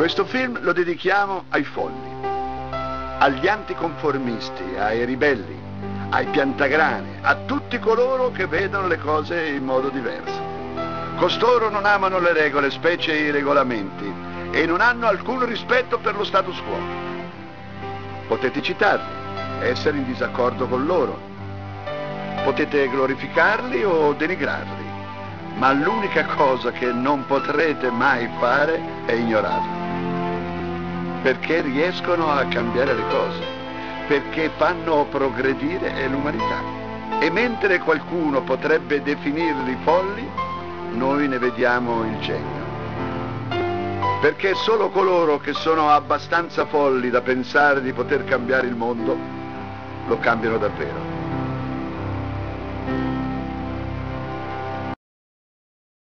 Questo film lo dedichiamo ai folli, agli anticonformisti, ai ribelli, ai piantagrani, a tutti coloro che vedono le cose in modo diverso. Costoro non amano le regole, specie i regolamenti, e non hanno alcun rispetto per lo status quo. Potete citarli, essere in disaccordo con loro, potete glorificarli o denigrarli, ma l'unica cosa che non potrete mai fare è ignorarli. Perché riescono a cambiare le cose, perché fanno progredire l'umanità. E mentre qualcuno potrebbe definirli folli, noi ne vediamo il genio. Perché solo coloro che sono abbastanza folli da pensare di poter cambiare il mondo lo cambiano davvero.